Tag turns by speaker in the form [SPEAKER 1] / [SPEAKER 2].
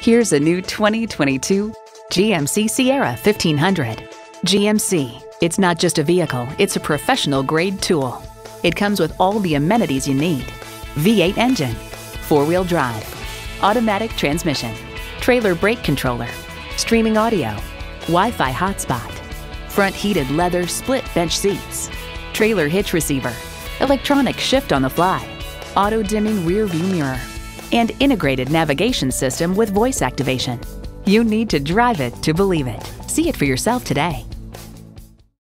[SPEAKER 1] Here's a new 2022 GMC Sierra 1500. GMC, it's not just a vehicle, it's a professional-grade tool. It comes with all the amenities you need. V8 engine, four-wheel drive, automatic transmission, trailer brake controller, streaming audio, Wi-Fi hotspot, front heated leather split bench seats, trailer hitch receiver, electronic shift on the fly, auto dimming rear view mirror, and integrated navigation system with voice activation. You need to drive it to believe it. See it for yourself today.